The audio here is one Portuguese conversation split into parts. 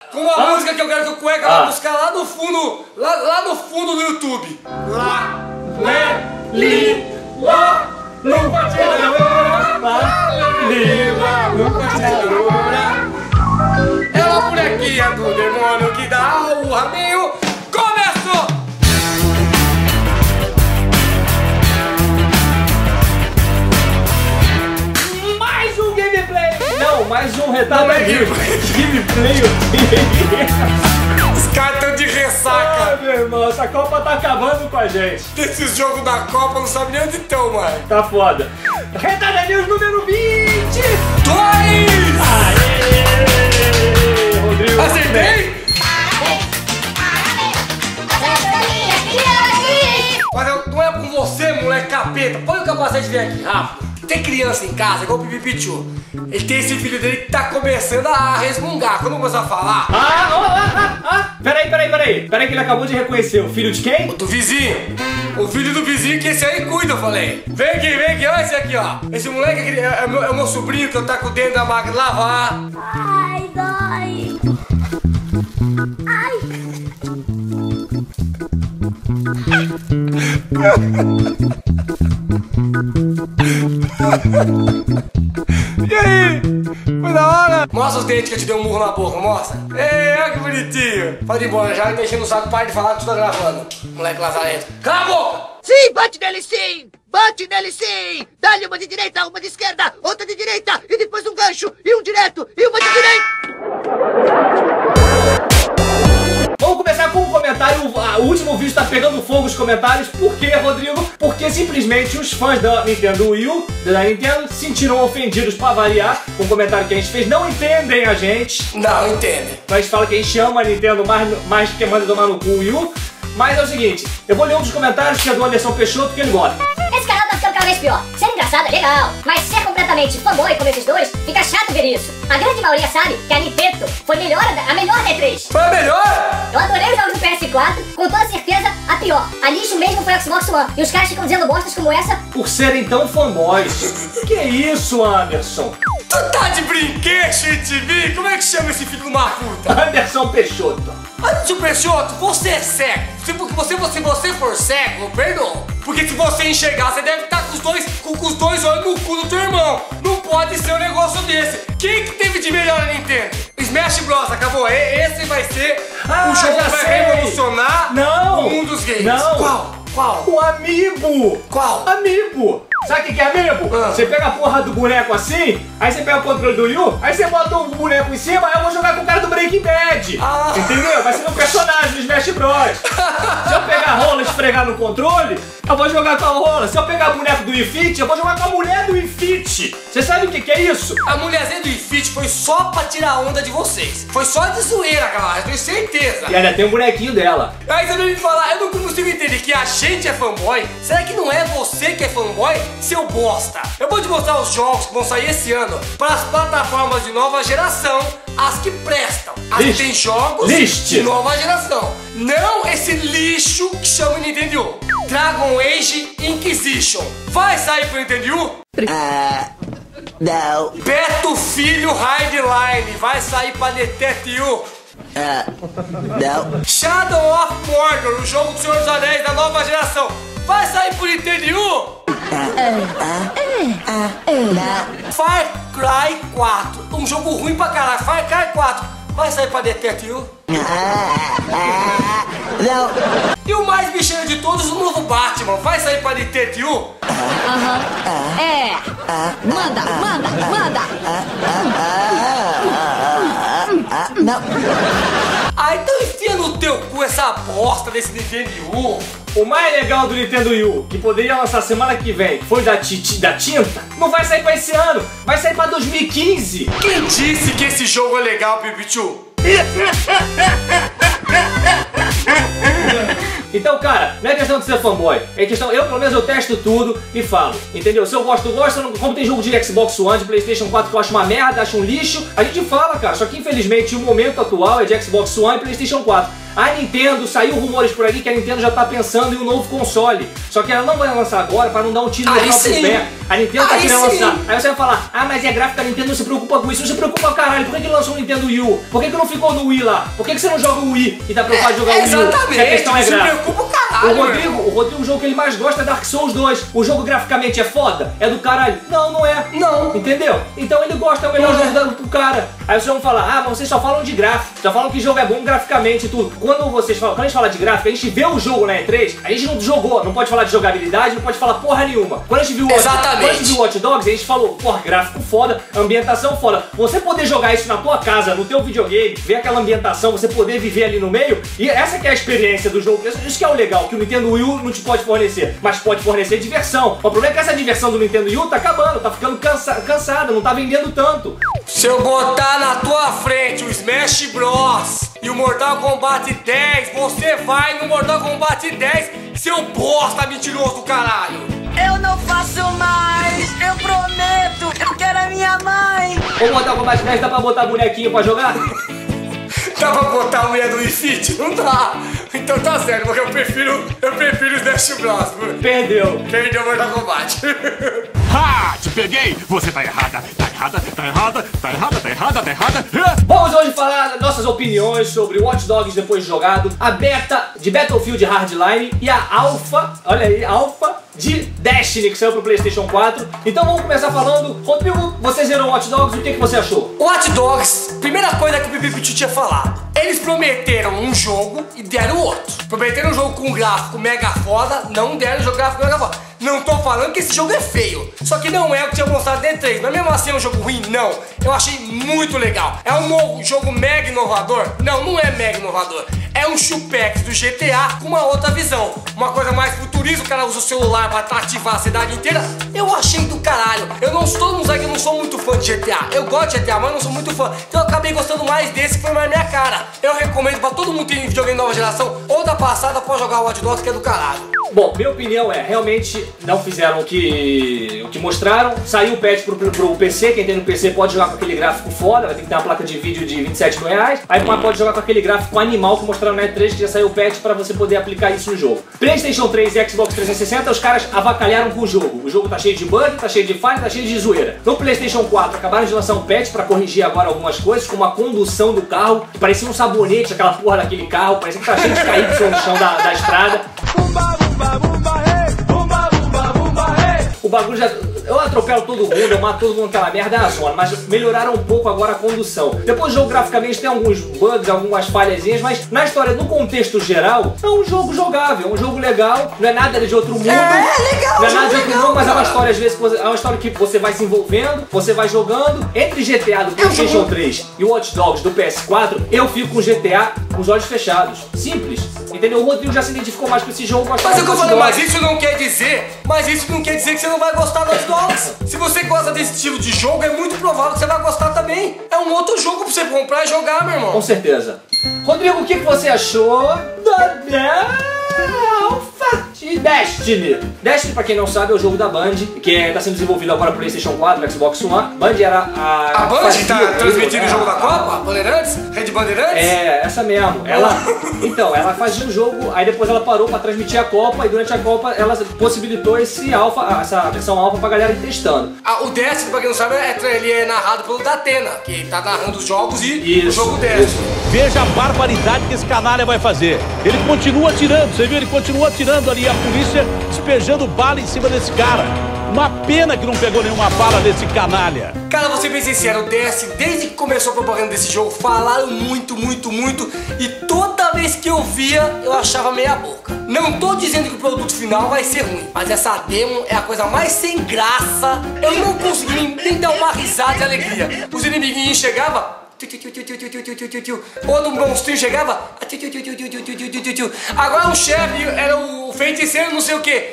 com uma música que eu quero que o Cueca vai buscar lá no fundo, lá no fundo do YouTube. Lá, li, lá, nunca te é uma bonequinha do demônio que dá o rabinho. Começou! Mais um gameplay! Não, mais um retardo gameplay. Os caras estão de ressaca. Meu irmão, essa Copa tá acabando com a gente. Esses jogos da Copa não sabem nem onde estão, mano. Tá foda. Retarda News número 22! Aê! Rodrigo. Acertei? Mas não é com você, moleque capeta. Põe o capacete e vem aqui, rápido. Tem criança em casa, igual o Pipi Pichu. Ele tem esse filho dele que tá começando a resmungar. Quando começar a falar... Peraí que ele acabou de reconhecer. O filho de quem? Do vizinho. O filho do vizinho que esse aí cuida, eu falei. Vem aqui, olha esse aqui, ó. Esse moleque aqui é o meu sobrinho que eu tá com o dentro da máquina de lavar. Ai, dói. Ai. E aí? Foi da hora? Mostra os dentes que eu te dei um murro na boca, mostra. Ei, olha que bonitinho. Pode ir embora, já me enchendo o saco, para de falar que tu tá gravando. Moleque lazarento. Cala a boca! Sim, bate nele sim! Bate nele sim! Dá-lhe uma de direita, uma de esquerda, outra de direita, e depois um gancho, e um direto, e uma de direita! Vamos começar com um comentário. O último vídeo tá pegando fogo os comentários. Por quê, Rodrigo? Porque simplesmente os fãs da Nintendo Wii U, da Nintendo, se sentiram ofendidos pra variar com o comentário que a gente fez. Não entendem a gente. Não entendem. A gente fala que a gente ama a Nintendo mais que manda tomar no cu o Wii U. Mas é o seguinte, eu vou ler um dos comentários que é do Anderson Peixoto, que ele gosta. Esse canal tá ficando cada vez pior. Ser engraçado é legal, mas ser completamente fanboy como esses dois, fica chato ver isso. A grande maioria sabe que a Nintendo foi a melhor da E3. Foi a melhor? Eu adorei os jogos do PS4, com toda certeza a pior. A lixo mesmo foi o Xbox One. E os caras ficam dizendo bostas como essa por serem tão fanboys. Que isso, Anderson? Tu tá de brinquedo, TV? Como é que chama esse filho de uma puta? Anderson Peixoto. Anderson Peixoto, você é cego. Se você for cego, eu perdoo. Porque se você enxergar, você deve estar com os dois olhos no cu do teu irmão. Não pode ser um negócio desse. Quem que teve de melhor a Nintendo? Smash Bros. Acabou. Esse vai ser o jogo que vai revolucionar o mundo dos games. Não. Qual? O Amiibo. Qual? Amiibo. Sabe o que é Amiibo? Você pega a porra do boneco assim, aí você pega o controle do Wii U, aí você bota o boneco em cima, aí eu vou jogar com o cara do Breaking Bad. Entendeu? Vai ser um personagem do Smash Bros. Se eu pegar a rola e esfregar no controle, eu vou jogar com a rola. Se eu pegar o boneco do Wii Fit, eu vou jogar com a mulher do Wii Fit. Você sabe o que é isso? A mulherzinha do Wii Fit foi só pra tirar a onda de vocês. Foi só de zoeira, galera, eu tenho certeza. E ainda tem um bonequinho dela. Aí você deve me falar, eu não consigo entender que a gente é fanboy. Será que não é você que é fanboy, seu bosta? Eu vou te mostrar os jogos que vão sair esse ano para as plataformas de nova geração, as que prestam. As que tem jogos de nova geração. Não esse lixo que chama Nintendo U. Dragon Age Inquisition. Vai sair pro Nintendo U? Não. Beto Filho Hardline. Vai sair pra Nintendo U? Não. Shadow of Mordor, o jogo do Senhor dos Anéis da nova geração. Vai sair pro Nintendo U? Far Cry 4, um jogo ruim pra caralho. Far Cry 4, vai sair pra Nintendo U? Não. E o mais bicheiro de todos, o novo Batman, vai sair pra Nintendo U? Manda. Não. Ah, então enfia no teu cu essa bosta desse Nintendo U. O mais legal do Nintendo Wii U, que poderia lançar semana que vem, foi da tinta, não vai sair pra esse ano, vai sair pra 2015. Quem disse que esse jogo é legal, Pipichu? Então, cara, não é questão de ser fanboy, é questão, eu pelo menos eu testo tudo e falo, entendeu? Se eu gosto, como tem jogo de Xbox One, de Playstation 4 que eu acho uma merda, acho um lixo, a gente fala, cara, só que infelizmente o momento atual é de Xbox One e Playstation 4. A Nintendo, saiu rumores por aí que a Nintendo já tá pensando em um novo console. Só que ela não vai lançar agora pra não dar um tiro no próprio pé. A Nintendo tá querendo lançar. Aí você vai falar, ah, mas é gráfica, a Nintendo não se preocupa com isso. Não se preocupa, caralho. Por que lançou o Nintendo Wii U? Por que não ficou no Wii lá? Por que você não joga o Wii e tá preocupado de jogar o Wii U? Exatamente, a questão é gráfica. Se preocupa o caralho. O Rodrigo, o jogo que ele mais gosta é Dark Souls 2. O jogo graficamente é foda? É do caralho? Não, não é. Não. Entendeu? Então ele gosta, é o melhor jogo pro cara. Aí vocês vão falar, ah, mas vocês só falam de gráfico. Só falam que o jogo é bom graficamente e tudo. Quando a gente fala de gráfico, a gente vê o jogo na E3, a gente não jogou, não pode falar de jogabilidade, não pode falar porra nenhuma. Quando a gente viu o Watch Dogs, a gente falou, porra, gráfico foda, ambientação foda. Você poder jogar isso na tua casa, no teu videogame, ver aquela ambientação, você poder viver ali no meio, e essa que é a experiência do jogo. Isso que é o legal, que o Nintendo Wii U não te pode fornecer, mas pode fornecer diversão. O problema é que essa diversão do Nintendo Wii U tá acabando, tá ficando cansada, não tá vendendo tanto. Se eu botar na tua frente o Smash Bros e o Mortal Kombat 10, você vai no Mortal Kombat 10, seu bosta mentiroso do caralho. Eu não faço mais, eu prometo, eu quero a minha mãe. O Mortal Kombat 10 dá pra botar bonequinho pra jogar? Dá pra botar a mulher do Wii Fit? Não dá. Então tá certo, porque eu prefiro o Smash Bros. Perdeu Perdeu o Mortal Kombat. Ha! Te peguei! Você tá errada! Tá errada, tá errada, tá errada, tá errada, tá errada! Vamos hoje falar das nossas opiniões sobre Watch Dogs depois de jogado, a beta de Battlefield Hardline e a alpha, olha aí, alpha de Destiny que saiu pro PlayStation 4. Então vamos começar falando. Rodrigo, você zerou Watch Dogs, o que você achou? Watch Dogs, primeira coisa que o Pipi Pichu tinha falado. Eles prometeram um jogo e deram outro. Prometeram um jogo com um gráfico mega foda, não deram um jogo gráfico mega foda. Não tô falando que esse jogo é feio, só que não é o que tinha mostrado D3, mas mesmo assim é um jogo ruim, não. Eu achei muito legal. É um novo jogo mega inovador? Não, não é mega inovador. É um chupex do GTA com uma outra visão. Uma coisa mais futurista, o cara usa o celular pra ativar a cidade inteira. Eu achei do caralho. Todo mundo sabe que eu não sou muito fã de GTA. Eu gosto de GTA, mas não sou muito fã. Então eu acabei gostando mais desse, que foi mais minha cara. Eu recomendo pra todo mundo que tem videogame nova geração ou da passada, pode jogar o Watch Dogs, que é do caralho. Bom, minha opinião é, realmente não fizeram o que mostraram. Saiu o patch pro PC, quem tem no PC pode jogar com aquele gráfico foda, vai ter que ter uma placa de vídeo de 27 mil reais. Aí pode jogar com aquele gráfico animal que mostraram na E3, que já saiu o patch pra você poder aplicar isso no jogo. PlayStation 3 e Xbox 360, os caras avacalharam com o jogo. O jogo tá cheio de bug, tá cheio de falha, tá cheio de zoeira. No PlayStation 4 acabaram de lançar um patch pra corrigir agora algumas coisas, como a condução do carro, que parecia um sabonete, aquela porra daquele carro, parecia que tá cheio de caído no chão da estrada. O bagulho já... Eu atropelo todo mundo, eu mato todo mundo naquela merda, é a zona, mas melhoraram um pouco agora a condução. Depois o jogo graficamente tem alguns bugs, algumas falhazinhas, mas na história, no contexto geral, é um jogo jogável, é um jogo legal, não é nada de outro mundo. É legal, não é nada de outro mundo, mas é uma história, às vezes, é uma história que você vai se envolvendo, você vai jogando. Entre GTA do PlayStation 3 e Watch Dogs do PS4, eu fico com GTA com os olhos fechados. Simples. Entendeu? O Rodrigo já se identificou mais com esse jogo. Mas é o que eu falei, mas isso não quer dizer que você não vai gostar do Watch Dogs. Se você gosta desse estilo de jogo, é muito provável que você vai gostar também. É um outro jogo pra você comprar e jogar, meu irmão. Com certeza. Rodrigo, o que você achou da alpha de Destiny? Destiny, pra quem não sabe, é o jogo da Band, que tá sendo desenvolvido agora pro PlayStation 4, Xbox One. Band era a Band tá transmitindo o jogo da Copa? Bandeirantes? Rede Bandeirantes? É, essa mesmo. Então, ela fazia o jogo, aí depois ela parou pra transmitir a Copa, e durante a Copa ela possibilitou essa versão alpha pra galera ir testando. O Destiny, pra quem não sabe, ele é narrado pelo Datena, que tá narrando os jogos e o jogo Destiny. Veja a barbaridade que esse canalha vai fazer. Ele continua atirando, você viu? Ele continua atirando ali, a polícia despejando bala em cima desse cara. Uma pena que não pegou nenhuma bala desse canalha. Cara, vou ser bem sincero, o Destiny, desde que começou a propaganda desse jogo, falaram muito, e toda vez que eu via, eu achava meia boca. Não tô dizendo que o produto final vai ser ruim, mas essa demo é a coisa mais sem graça. Eu não consegui nem dar uma risada de alegria. Os inimiguinhos chegavam, quando o monstrinho chegava, agora o chefe era o feiticeiro não sei o que.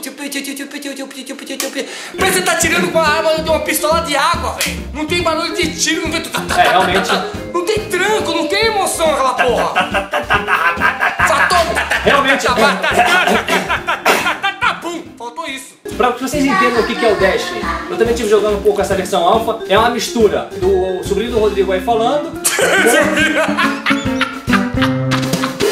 Parece que tá tirando com a arma de uma pistola de água, velho. Não tem barulho de tiro, não tem... realmente... Não tem tranco, não tem emoção aquela porra. Realmente... Faltou isso. Pra que vocês entendam o que é o Destiny, eu também estive jogando um pouco essa versão alpha. É uma mistura do sobrinho do Rodrigo aí falando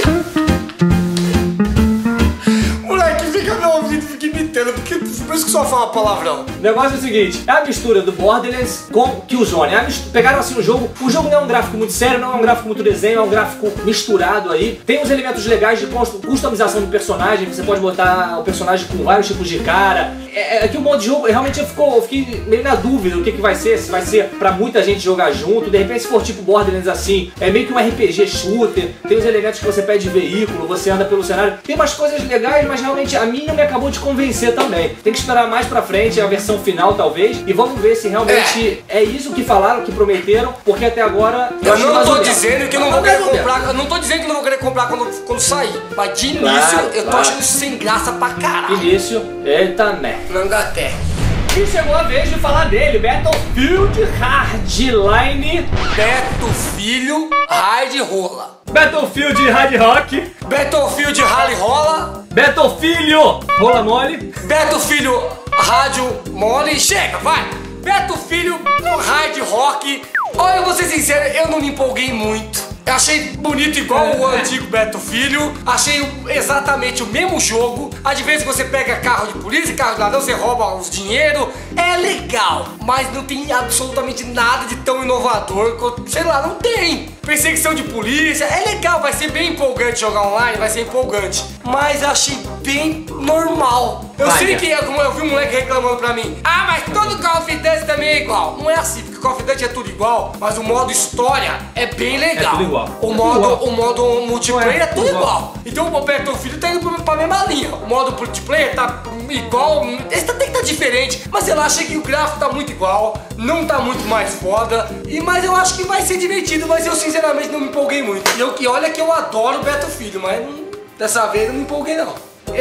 falar palavrão. O negócio é o seguinte, é a mistura do Borderlands com Killzone. Pegaram assim o jogo não é um gráfico muito sério, não é um gráfico muito desenho, é um gráfico misturado aí. Tem uns elementos legais de customização do personagem, você pode botar o personagem com vários tipos de cara. É que o modo de jogo realmente eu fiquei meio na dúvida do que vai ser, se vai ser pra muita gente jogar junto, de repente se for tipo Borderlands assim, é meio que um RPG shooter, tem os elementos que você pede veículo, você anda pelo cenário, tem umas coisas legais, mas realmente a minha me acabou de convencer também. Tem que esperar mais pra frente, a versão final talvez, e vamos ver se realmente é isso que falaram, que prometeram, porque até agora... Eu não tô dizendo que eu não vou querer comprar, eu não tô dizendo que eu não vou querer comprar quando sair, mas de início eu tô achando isso sem graça pra caralho. Início, eita merda. Nangaté. E chegou a vez de falar dele, Battlefield Hardline. Beto Filho Hard Rola. Battlefield Hard Rock. Battlefield Rally Rola. Battlefield Rola Mole. Battlefield Rádio Mole. Chega, vai. Battlefield Hard Rock. Olha, eu vou ser sincero, eu não me empolguei muito. Eu achei bonito igual o antigo Battlefield. Achei exatamente o mesmo jogo. Às vezes você pega carro de polícia, carro de ladrão, você rouba os dinheiro. É legal, mas não tem absolutamente nada de tão inovador. Sei lá, não tem. Perseguição de polícia, é legal, vai ser bem empolgante jogar online, vai ser empolgante. Mas achei bem normal. Eu sei que eu vi um moleque reclamando pra mim. Ah, mas todo Call of Duty também é igual. Não é assim, porque Call of Duty é tudo igual, mas o modo história é bem legal. É tudo igual. O modo multiplayer é tudo igual. Então o Battlefield tá indo pra mesma linha. O modo multiplayer tá igual, esse tem que estar diferente. Mas sei lá, achei que o gráfico tá muito igual, não tá muito mais foda. Mas eu acho que vai ser divertido, mas eu sinceramente não me empolguei muito. E olha que eu adoro Battlefield, mas dessa vez eu não me empolguei não.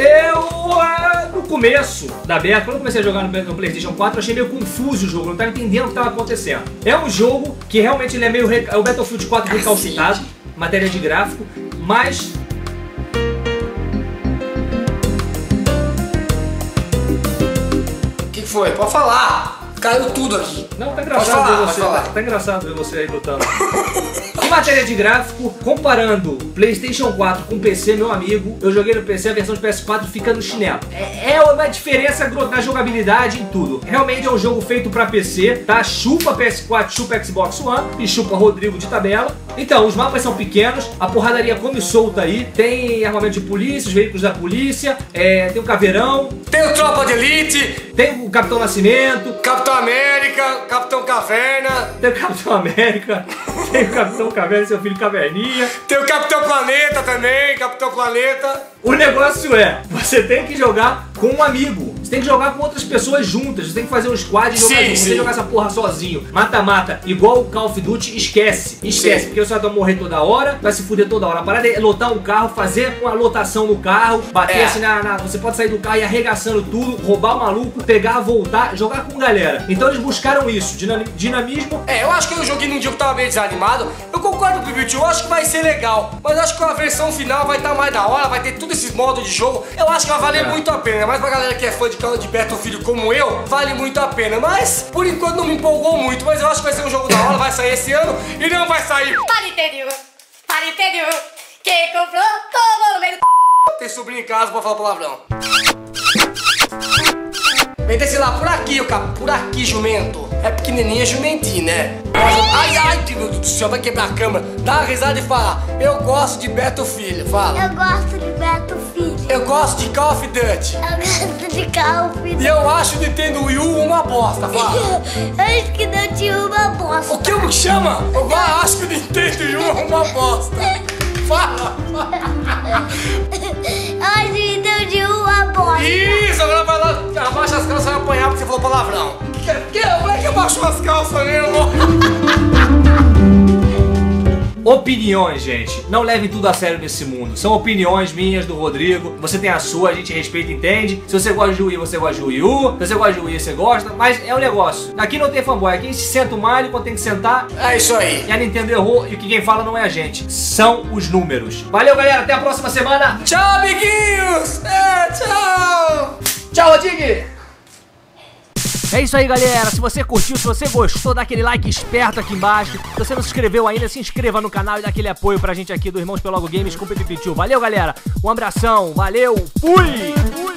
No começo da beta, quando eu comecei a jogar no PlayStation 4, eu achei meio confuso o jogo, não estava entendendo o que estava acontecendo. É um jogo que realmente ele é meio... o Battlefield 4 recalcitrado, matéria de gráfico, mas... O que foi? Pode falar! Caiu tudo aqui. Não, tá engraçado ver você. Tá engraçado ver você aí lutando. Em matéria de gráfico, comparando PlayStation 4 com PC, meu amigo, eu joguei no PC, a versão de PS4 fica no chinelo. É uma diferença na jogabilidade em tudo. Realmente é um jogo feito pra PC, tá? Chupa PS4, chupa Xbox One e chupa Rodrigo de tabela. Então, os mapas são pequenos, a porradaria come solta aí, tem armamento de polícia, os veículos da polícia, tem o Caveirão, tem o Tropa de Elite, tem o Capitão Nascimento, Capitão América, Capitão Caverna, tem o Capitão América, tem o Capitão Caverna e seu filho Caverninha, tem o Capitão Planeta também, Capitão Planeta. O negócio é, você tem que jogar com um amigo, você tem que jogar com outras pessoas juntas, você tem que fazer um squad e jogar junto, você jogar essa porra sozinho, mata-mata, igual o Call of Duty, esquece, porque você vai morrer toda hora, vai se fuder toda hora. A parada é lotar um carro, fazer uma lotação no carro, bater assim você pode sair do carro e arregaçando tudo, roubar o maluco, pegar, voltar, jogar com galera. Então eles buscaram isso, dinamismo. Eu acho que eu joguei num dia que tava meio desanimado, eu concordo com o Bibitiu, eu acho que vai ser legal, mas acho que a versão final vai estar mais da hora, vai ter tudo esses modos de jogo, eu acho que vai valer muito a pena, mas pra galera que é fã de Battlefield como eu, vale muito a pena, mas por enquanto não me empolgou muito, mas eu acho que vai ser um jogo da hora, vai sair esse ano e não vai sair. Nintendo, que comprou todo no meio do... Tem sobrinho em casa pra falar palavrão. Vem descer lá, por aqui, por aqui, jumento. É pequenininha, jumentinho, né? Ai, meu Deus do céu, vai quebrar a câmera. Dá uma risada e fala, eu gosto de Battlefield, fala. Eu gosto de Battlefield. Eu gosto de Call of Duty. Eu gosto de Call of Duty. E eu acho o Nintendo Wii U uma bosta, fala. Eu acho que não tinha uma bosta. O que me chama? Eu acho que o Nintendo Wii U é uma bosta. Fala. Eu acho que o Nintendo Wii U é uma bosta. Isso, agora vai lá, abaixa as calças e vai apanhar porque você falou palavrão. Como é que abaixou as calças mesmo? Opiniões, gente. Não levem tudo a sério nesse mundo. São opiniões minhas, do Rodrigo. Você tem a sua, a gente respeita e entende. Se você gosta de Wii, você gosta de Wii U. Se você gosta de Wii, você gosta. Mas é um negócio. Aqui não tem fanboy. Aqui se senta o malho quando tem que sentar. É isso aí. E a Nintendo errou. E o que quem fala não é a gente. São os números. Valeu, galera. Até a próxima semana. Tchau, amiguinhos. Tchau. Tchau, Rodrigo. É isso aí, galera. Se você curtiu, se você gostou, dá aquele like esperto aqui embaixo. Se você não se inscreveu ainda, se inscreva no canal e dá aquele apoio pra gente aqui do Irmãos Pelogo Games com o Pipipitiu. Valeu, galera. Um abração. Valeu. Fui.